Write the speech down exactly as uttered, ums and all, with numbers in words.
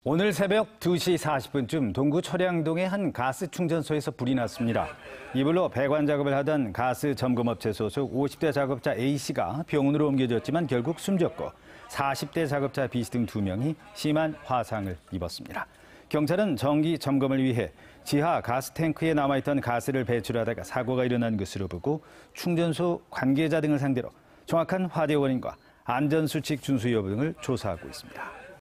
오늘 새벽 두 시 사십 분쯤 동구 철양동의 한 가스 충전소에서 불이 났습니다. 이불로 배관 작업을 하던 가스 점검업체 소속 오십 대 작업자 A씨가 병원으로 옮겨졌지만 결국 숨졌고 사십 대 작업자 B씨 등 두 명이 심한 화상을 입었습니다. 경찰은 정기 점검을 위해 지하 가스 탱크에 남아있던 가스를 배출하다가 사고가 일어난 것으로 보고 충전소 관계자 등을 상대로 정확한 화재 원인과 안전수칙 준수 여부 등을 조사하고 있습니다.